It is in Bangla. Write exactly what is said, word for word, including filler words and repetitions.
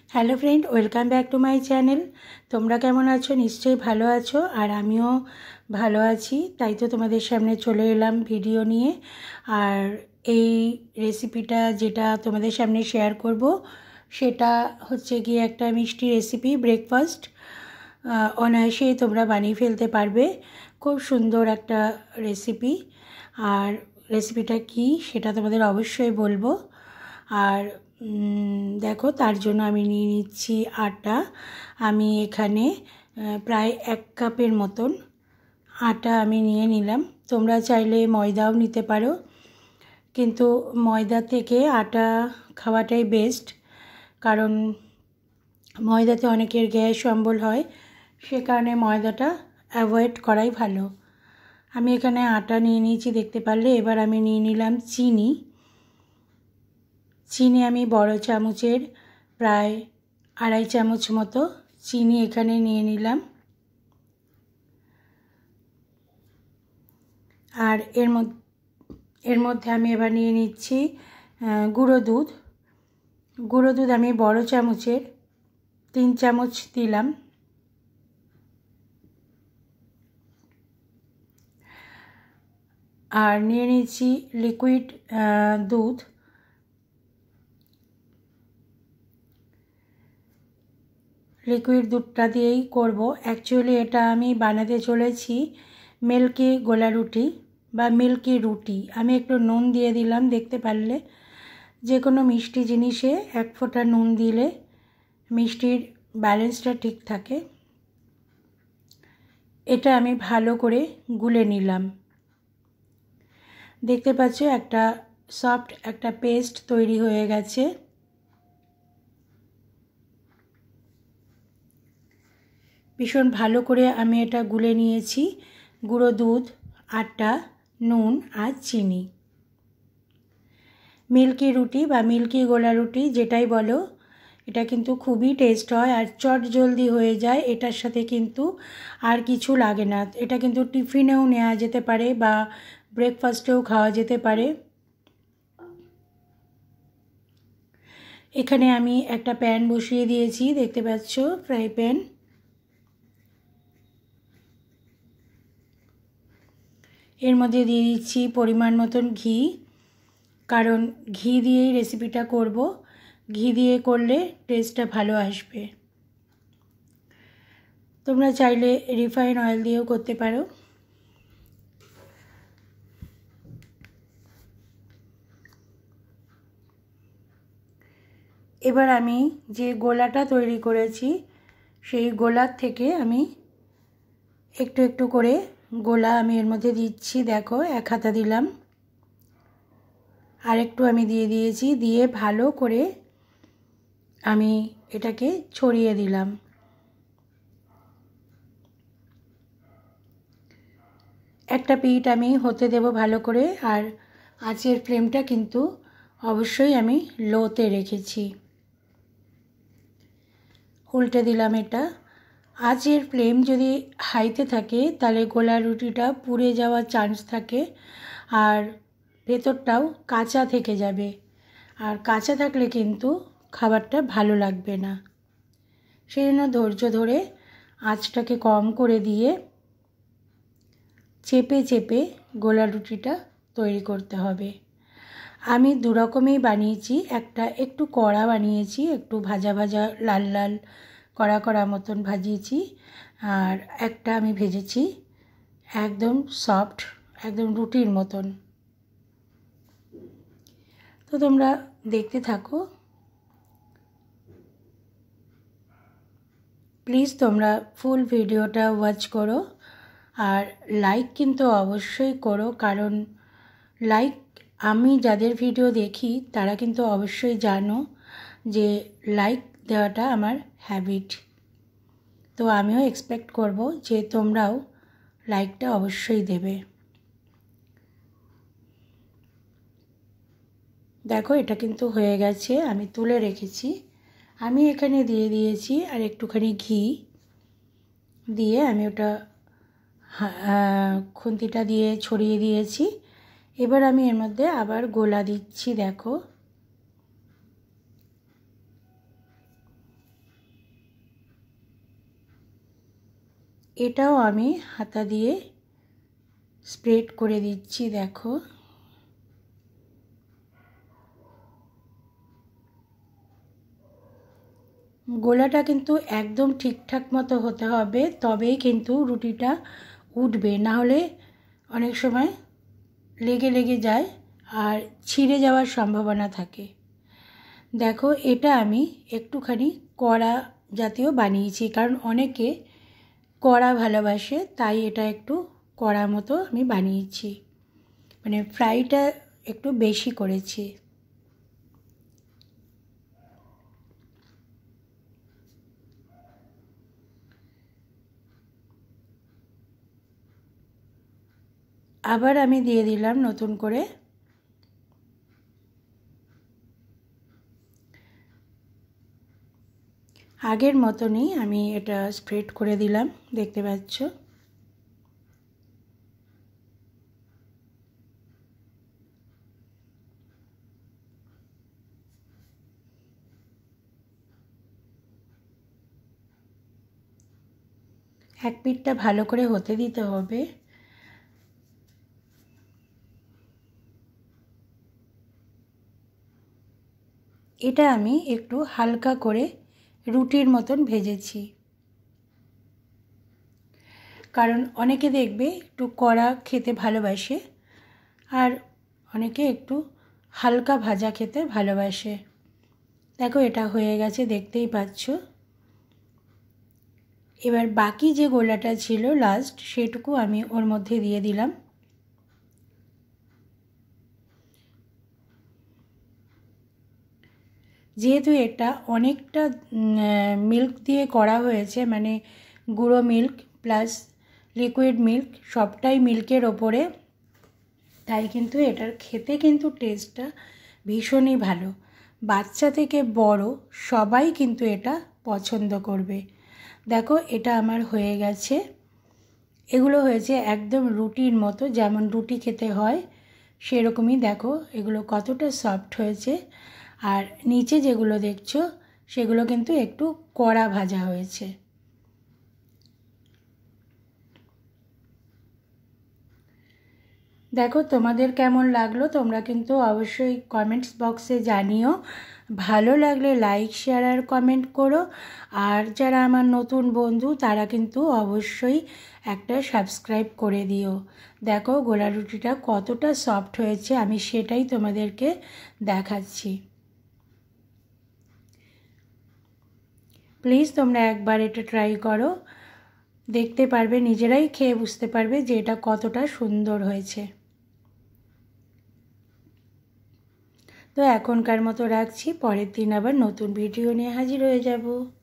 Hello friend, welcome back to my channel. তোমরা কেমন আছো? নিশ্চয়ই ভালো আছো, আর আমিও ভালো আছি। তাই তো তোমাদের সামনে চলে এলাম ভিডিও নিয়ে। আর এই রেসিপিটা যেটা তোমাদের সামনে শেয়ার করব সেটা হচ্ছে কি একটা মিষ্টি রেসিপি, ব্রেকফাস্ট অনায়াসেই তোমরা বানিয়ে ফেলতে পারবে। খুব সুন্দর একটা রেসিপি। আর রেসিপিটা কি সেটা তোমাদের অবশ্যই বলবো। আর দেখো, তার জন্য আমি নিয়ে নিচ্ছি আটা। আমি এখানে প্রায় এক কাপের মতন আটা আমি নিয়ে নিলাম। তোমরা চাইলে ময়দাও নিতে পারো, কিন্তু ময়দা থেকে আটা খাওয়াটাই বেস্ট, কারণ ময়দাতে অনেকের গ্যাস অম্বল হয়, সে কারণে ময়দাটা অ্যাভয়েড করাই ভালো। আমি এখানে আটা নিয়ে নিয়েছি দেখতে পারলে। এবার আমি নিয়ে নিলাম চিনি। চিনি আমি বড় চামচের প্রায় আড়াই চামচ মতো চিনি এখানে নিয়ে নিলাম। আর এর মধ্যে এর মধ্যে আমি এবার নিয়ে নিচ্ছি গুঁড়ো দুধ। গুঁড়ো দুধ আমি বড় চামচের তিন চামচ দিলাম। আর নিয়ে নিচ্ছি লিকুইড দুধ। লিকুইড দুধটা দিয়েই করব। অ্যাকচুয়ালি এটা আমি বানাতে চলেছি মিল্কি গোলারুটি বা মিল্কি রুটি। আমি একটু নুন দিয়ে দিলাম দেখতে পারলে। যে কোনো মিষ্টি জিনিসে এক ফোঁটা নুন দিলে মিষ্টির ব্যালেন্সটা ঠিক থাকে। এটা আমি ভালো করে গুলে নিলাম। দেখতে পাচ্ছ একটা সফট একটা পেস্ট তৈরি হয়ে গেছে। ভীষণ ভালো করে আমি এটা গুলে নিয়েছি। গুঁড়ো দুধ, আটা, নুন আর চিনি। মিল্কি রুটি বা মিল্কি গোলা রুটি যেটাই বলো, এটা কিন্তু খুবই টেস্ট হয় আর চট জলদি হয়ে যায়। এটার সাথে কিন্তু আর কিছু লাগে না। এটা কিন্তু টিফিনেও নেওয়া যেতে পারে বা ব্রেকফাস্টেও খাওয়া যেতে পারে। এখানে আমি একটা প্যান বসিয়ে দিয়েছি দেখতে পাচ্ছ, ফ্রাই প্যান। এর মধ্যে দিয়ে দিচ্ছি পরিমাণ মতন ঘি, কারণ ঘি দিয়েই রেসিপিটা করব। ঘি দিয়ে করলে টেস্টটা ভালো আসবে। তোমরা চাইলে রিফাইন অয়েল দিয়েও করতে পারো। এবার আমি যে গোলাটা তৈরি করেছি সেই গোলার থেকে আমি একটু একটু করে গোলা আমি এর মধ্যে দিচ্ছি। দেখো, এক হাতা দিলাম, আর একটু আমি দিয়ে দিয়েছি। দিয়ে ভালো করে আমি এটাকে ছড়িয়ে দিলাম। একটা পিঠ আমি হতে দেব ভালো করে। আর আঁচের ফ্লেমটা কিন্তু অবশ্যই আমি লোতে রেখেছি। উল্টে দিলাম এটা। আঁচের ফ্লেম যদি হাইতে থাকে তাহলে গোলা রুটিটা পুড়ে যাওয়ার চান্স থাকে, আর ভেতরটাও কাঁচা থেকে যাবে। আর কাঁচা থাকলে কিন্তু খাবারটা ভালো লাগবে না। সেই জন্য ধৈর্য ধরে আঁচটাকে কম করে দিয়ে চেপে চেপে গোলা রুটিটা তৈরি করতে হবে। আমি দু রকমই বানিয়েছি। একটা একটু কড়া বানিয়েছি, একটু ভাজা ভাজা লাল লাল কড়া কড়া মতন ভাজিয়েছি। আর একটা আমি ভেজেছি একদম সফট, একদম রুটির মতন। তো তোমরা দেখতে থাকো। প্লিজ তোমরা ফুল ভিডিওটা ওয়াচ করো। আর লাইক কিন্তু অবশ্যই করো, কারণ লাইক আমি যাদের ভিডিও দেখি তারা কিন্তু অবশ্যই জানো যে লাইক দেওয়াটা আমার হ্যাবিট। তো আমিও এক্সপেক্ট করব যে তোমরাও লাইকটা অবশ্যই দেবে। দেখো, এটা কিন্তু হয়ে গেছে, আমি তুলে রেখেছি। আমি এখানে দিয়ে দিয়েছি আর একটুখানি ঘি দিয়ে আমি ওটা খুন্তিটা দিয়ে ছড়িয়ে দিয়েছি। এবার আমি এর মধ্যে আবার গোলা দিচ্ছি। দেখো, এটাও আমি হাতা দিয়ে স্প্রেড করে দিচ্ছি। দেখো গোলাটা কিন্তু একদম ঠিকঠাক মতো হতে হবে, তবেই কিন্তু রুটিটা উঠবে, না হলে অনেক সময় লেগে লেগে যায় আর ছিঁড়ে যাওয়ার সম্ভাবনা থাকে। দেখো এটা আমি একটুখানি কড়া জাতীয় বানিয়েছি, কারণ অনেকে কড়া ভালোবাসে, তাই এটা একটু কড়া মতো আমি বানিয়েছি, মানে ফ্রাইটা একটু বেশি করেছি। আবার আমি দিয়ে দিলাম নতুন করে আগের মতনই আমি এটা স্প্রেড করে দিলাম, দেখতে পাচ্ছ। এক পিঠটা ভালো করে হতে দিতে হবে। এটা আমি একটু হালকা করে রুটির মতন ভেজেছি, কারণ অনেকে দেখবে একটু কড়া খেতে ভালোবাসে আর অনেকে একটু হালকা ভাজা খেতে ভালোবাসে। দেখো এটা হয়ে গেছে, দেখতেই পাচ্ছ। এবার বাকি যে গোলাটা ছিল লাস্ট, সেটুকু আমি ওর মধ্যে দিয়ে দিলাম। যেহেতু এটা অনেকটা মিল্ক দিয়ে করা হয়েছে, মানে গুঁড়ো মিল্ক প্লাস লিকুইড মিল্ক, সবটাই মিল্কের ওপরে, তাই কিন্তু এটার খেতে কিন্তু টেস্টটা ভীষণই ভালো। বাচ্চা থেকে বড় সবাই কিন্তু এটা পছন্দ করবে। দেখো এটা আমার হয়ে গেছে। এগুলো হয়েছে একদম রুটির মতো, যেমন রুটি খেতে হয় সেরকমই। দেখো এগুলো কতটা সফট হয়েছে, আর নিচে যেগুলো দেখছো সেগুলো কিন্তু একটু কড়া ভাজা হয়েছে। দেখো তোমাদের কেমন লাগলো তোমরা কিন্তু অবশ্যই কমেন্টস বক্সে জানিও। ভালো লাগলে লাইক শেয়ার আর কমেন্ট করো, আর যারা আমার নতুন বন্ধু তারা কিন্তু অবশ্যই একটা সাবস্ক্রাইব করে দিও। দেখো গোলা রুটিটা কতটা সফট হয়েছে আমি সেটাই তোমাদেরকে দেখাচ্ছি। প্লিজ তোমরা একবার এটা ট্রাই করো, দেখতে পারবে, নিজেরাই খেয়ে বুঝতে পারবে যে এটা কতটা সুন্দর হয়েছে। তো এখনকার মতো রাখছি, পরের দিন আবার নতুন ভিডিও নিয়ে হাজির হয়ে যাব।